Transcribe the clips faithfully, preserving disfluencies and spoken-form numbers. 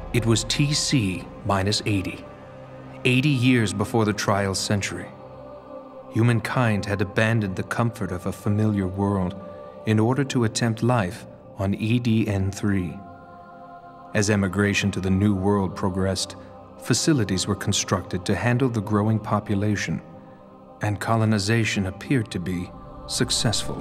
It was T C minus eighty. eighty years before the trial century. Humankind had abandoned the comfort of a familiar world in order to attempt life on E D N three. As emigration to the New World progressed, facilities were constructed to handle the growing population, and colonization appeared to be successful.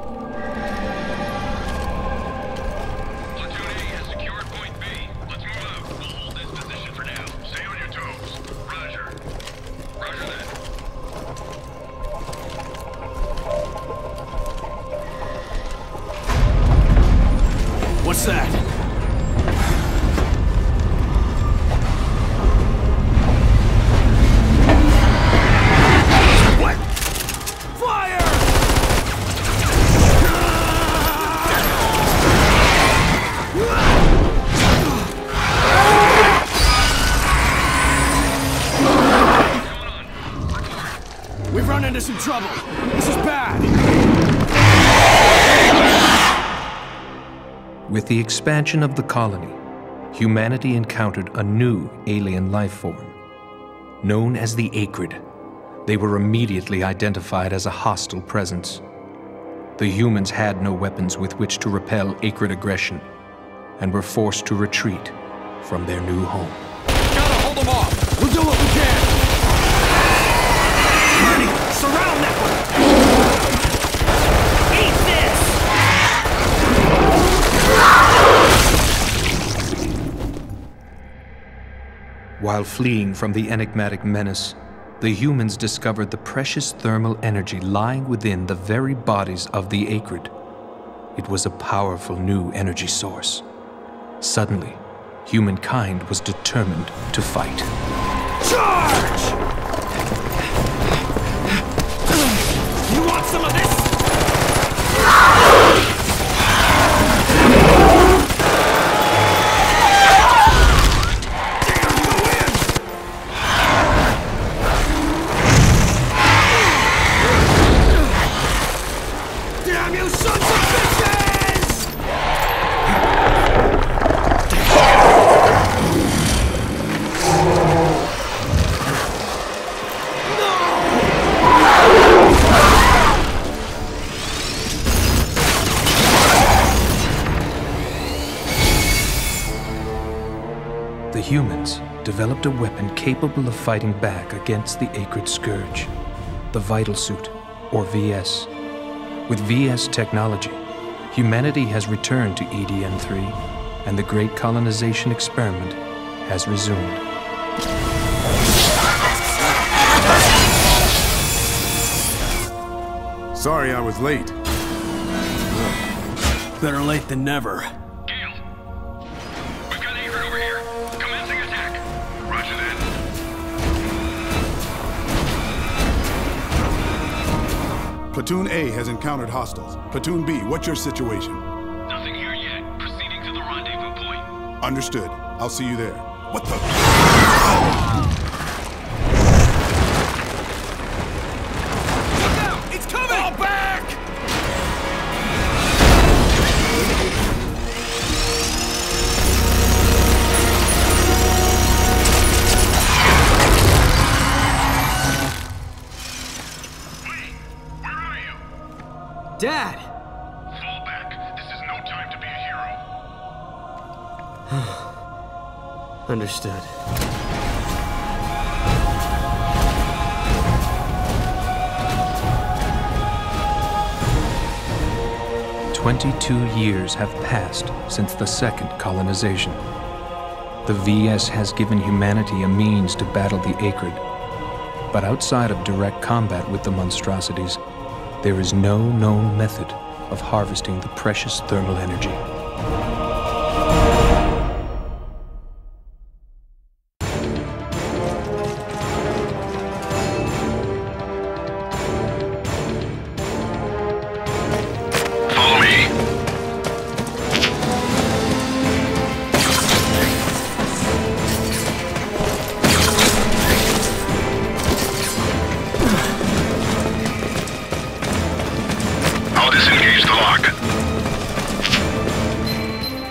Platoon A has secured point B. Let's move out. We'll hold this position for now. Stay on your toes. Roger. Roger that. What's that? What? Fire! We've run into some trouble. This is bad. With the expansion of the colony, humanity encountered a new alien life form. Known as the Acrid, they were immediately identified as a hostile presence. The humans had no weapons with which to repel Acrid aggression, and were forced to retreat from their new home. Gotta hold them off! We'll do what we can! Marty, surround that one! Eat this! While fleeing from the enigmatic menace, the humans discovered the precious thermal energy lying within the very bodies of the Acrid. It was a powerful new energy source. Suddenly, humankind was determined to fight. Charge! You want some of this? Damn you sons of bitches! The humans developed a weapon capable of fighting back against the Acrid scourge, the Vital Suit, or V S. With V S technology, humanity has returned to E D N three, and the great colonization experiment has resumed. Sorry I was late. Better late than never. Gale. We've got Acrid over here. Commencing attack. Roger that. Platoon A has encountered hostiles. Platoon B, what's your situation? Nothing here yet. Proceeding to the rendezvous point. Understood. I'll see you there. What the? Look out! It's coming! Fall back! Wait! Where are you? Dad! Fall back. This is no time to be a hero. Understood. Twenty-two years have passed since the second colonization. The V S has given humanity a means to battle the Acrid, but outside of direct combat with the monstrosities, there is no known method of harvesting the precious thermal energy. Follow me. I'll disengage the lock.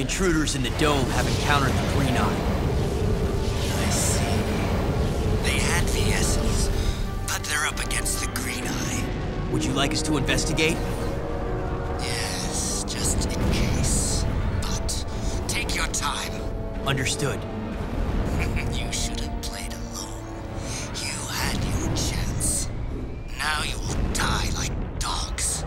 intruders in the dome have encountered the Green Eye. I see. They had V Ss, but they're up against the Green Eye. Would you like us to investigate? Yes, just in case. But take your time. Understood. You should have played alone. You had your chance. Now you will die like dogs.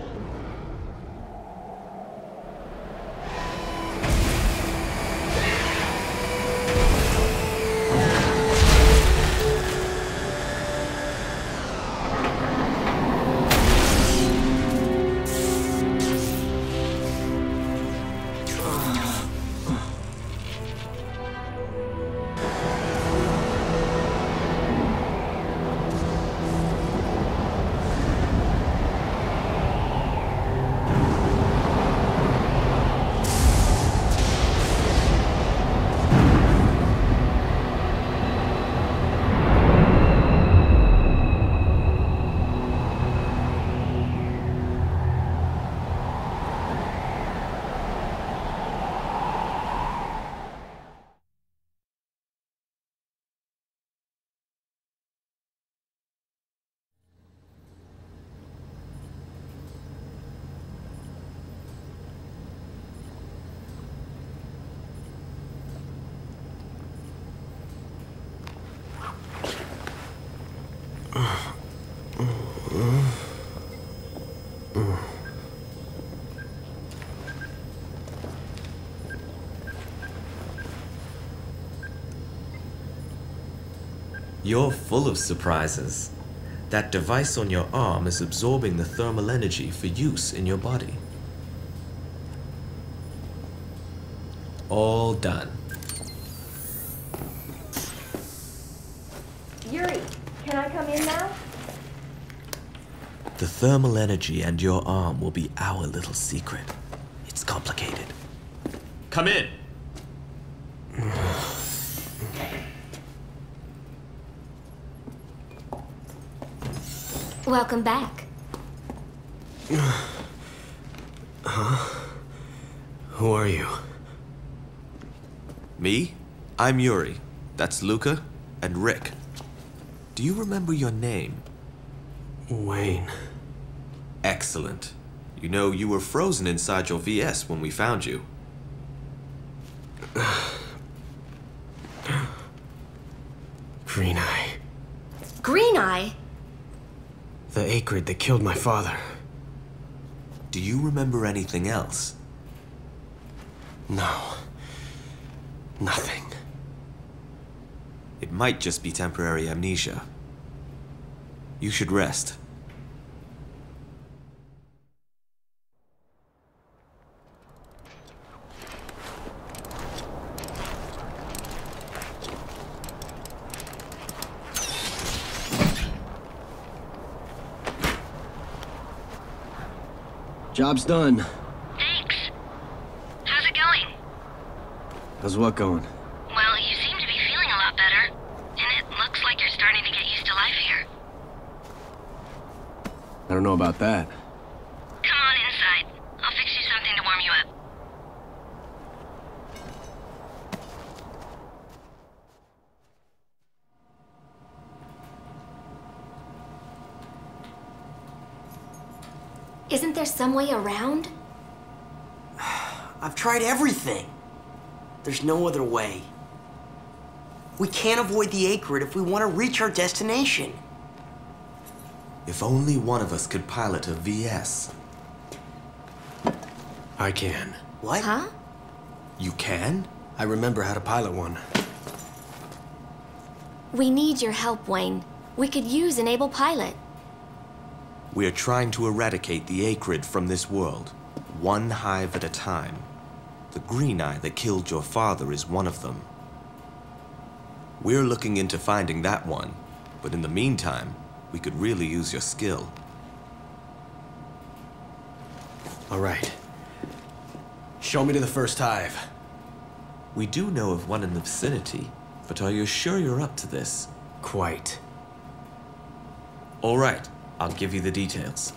You're full of surprises. That device on your arm is absorbing the thermal energy for use in your body. All done. Yuri, can I come in now? The thermal energy and your arm will be our little secret. It's complicated. Come in. Welcome back. Huh? Who are you? Me? I'm Yuri. That's Luca and Rick. Do you remember your name? Wayne. Excellent. You know, you were frozen inside your V S when we found you. Green Eye. Green Eye? The Acrid that killed my father. Do you remember anything else? No. Nothing. It might just be temporary amnesia. You should rest. Job's done. Thanks. How's it going? How's what going? Well, you seem to be feeling a lot better. And it looks like you're starting to get used to life here. I don't know about that. Come on inside. I'll fix you something to warm you up. Isn't there some way around? I've tried everything. There's no other way. We can't avoid the Acrid if we want to reach our destination. If only one of us could pilot a V S. I can. What? Huh? You can? I remember how to pilot one. We need your help, Wayne. We could use an able pilot. We're trying to eradicate the Acrid from this world, one hive at a time. The Green Eye that killed your father is one of them. We're looking into finding that one, but in the meantime, we could really use your skill. All right. Show me to the first hive. We do know of one in the vicinity, but are you sure you're up to this? Quite. All right, I'll give you the details.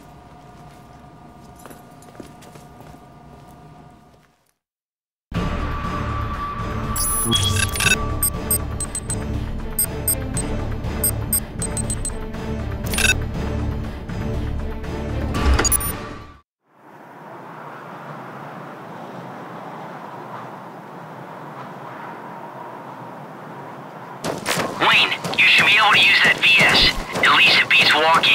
You should be able to use that V S. At least it beats walking.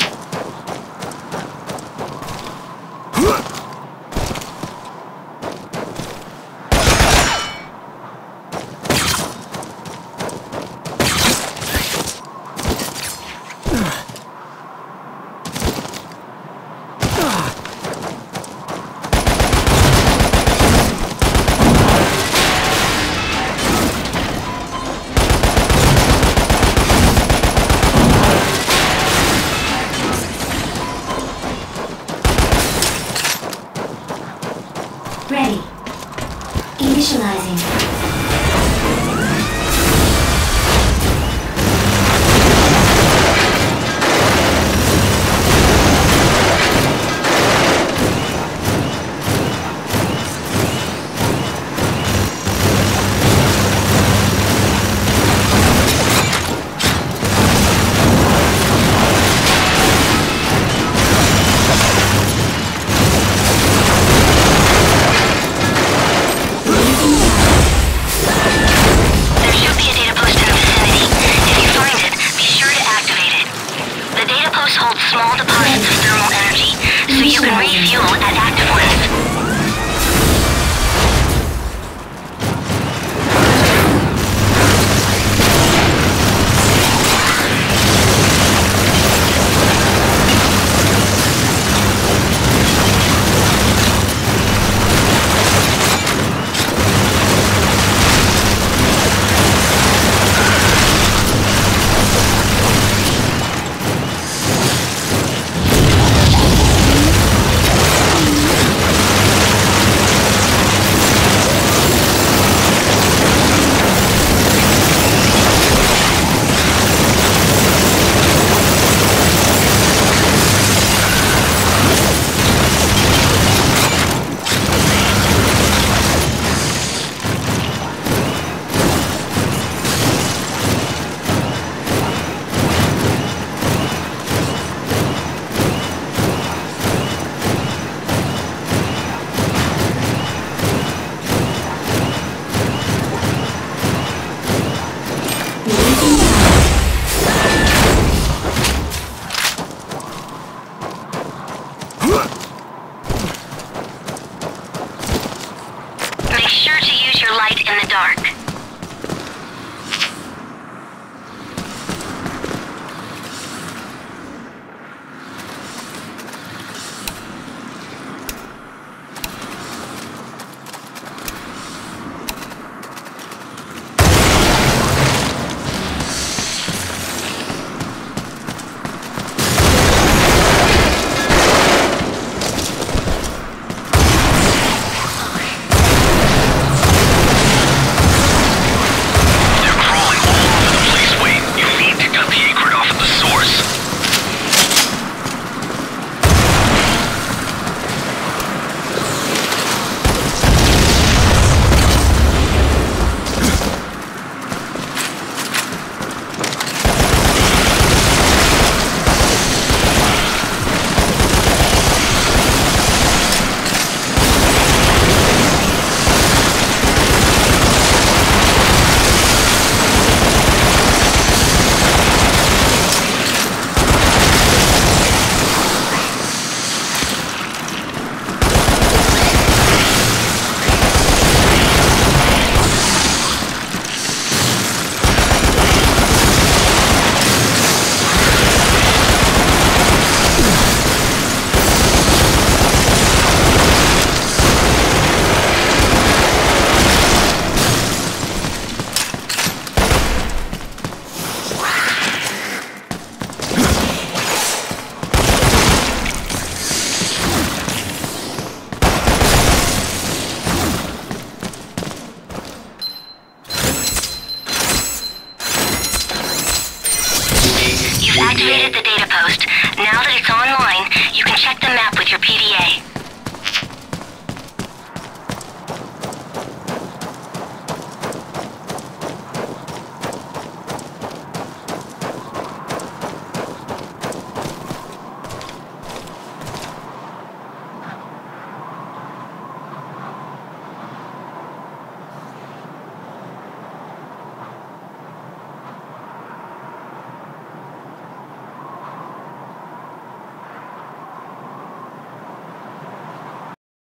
Ready. Initializing. Small deposits of thermal energy, so you can refuel at active ones. Make sure to use your light in the dark. You've activated the data post. Now that it's online, you can check the